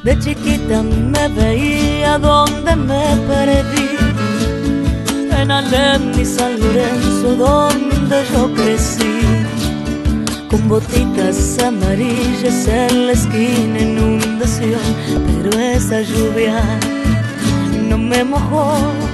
De chiquita me veía donde me perdí, en Alem y San Lorenzo donde yo crecí, con botitas amarillas en la esquina, inundación, pero esa lluvia no me mojó.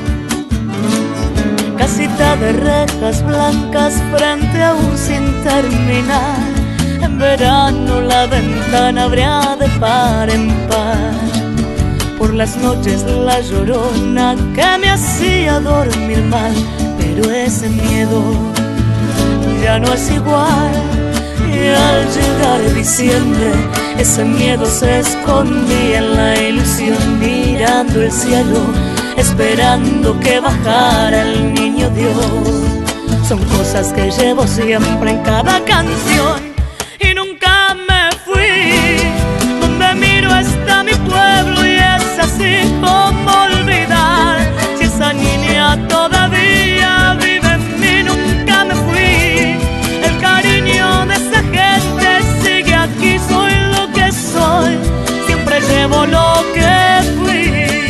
Casita de rejas blancas frente a un sin terminar, en verano la ventana abría de par en par. Por las noches la llorona que me hacía dormir mal, pero ese miedo ya no es igual. Y al llegar diciembre, ese miedo se escondía en la ilusión, mirando el cielo, esperando que bajara el niño Dios. Son cosas que llevo siempre en cada canción y nunca me fui. Donde miro está mi pueblo y es así como olvidar. Si esa niña todavía vive en mí, nunca me fui. El cariño de esa gente sigue aquí, soy lo que soy, siempre llevo lo que fui.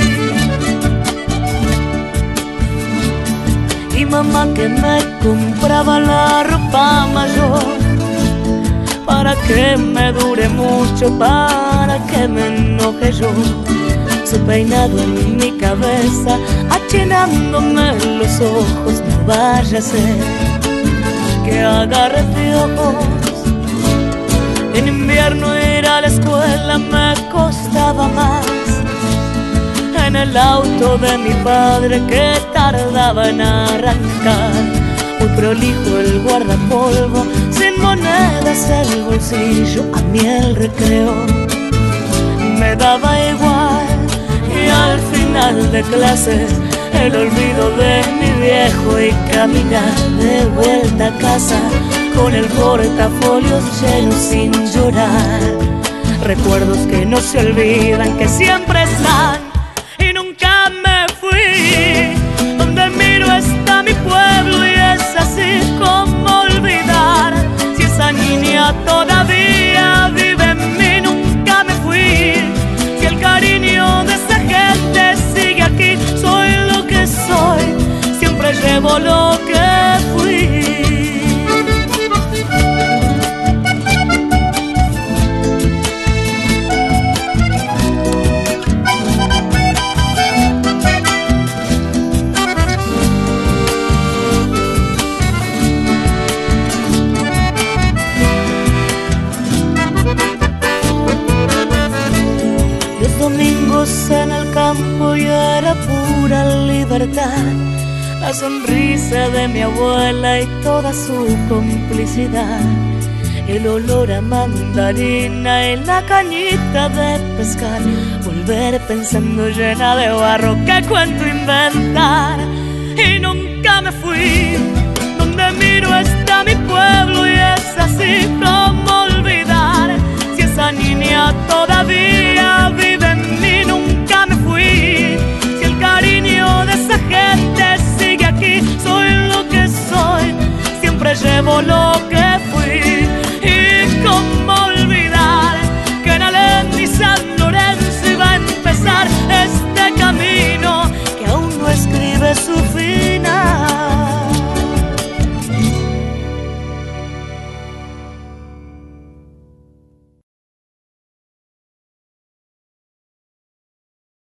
Y mamá que me compraba la ropa mayor, para que me dure mucho, para que me enoje yo. Su peinado en mi cabeza, achinándome los ojos, no vaya a ser que agarre piojos. En invierno ir a la escuela me costaba más, en el auto de mi padre que tardaba en arrancar. Muy prolijo el guardapolvo, sin monedas el bolsillo, a mí el recreo me daba igual. Y al final de clases el olvido de mi viejo y caminar de vuelta a casa con el portafolios lleno sin llorar. Recuerdos que no se olvidan, que siempre están y nunca me fui. Donde miro está mi pueblo y es así como olvidar. Si esa niña todavía vive en mí, nunca me fui. Si el cariño de esa gente sigue aquí, soy lo que soy, siempre llevo lo que fui. Domingos en el campo y era pura libertad, la sonrisa de mi abuela y toda su complicidad, el olor a mandarina y la cañita de pescar, volver pensando llena de barro qué cuento inventar. Y nunca me fui, donde miro está mi pueblo y es así como olvidar. Si esa niña todavía vive en mí, nunca me fui. Si el cariño de esa gente sigue aquí, soy lo que soy, siempre llevo lo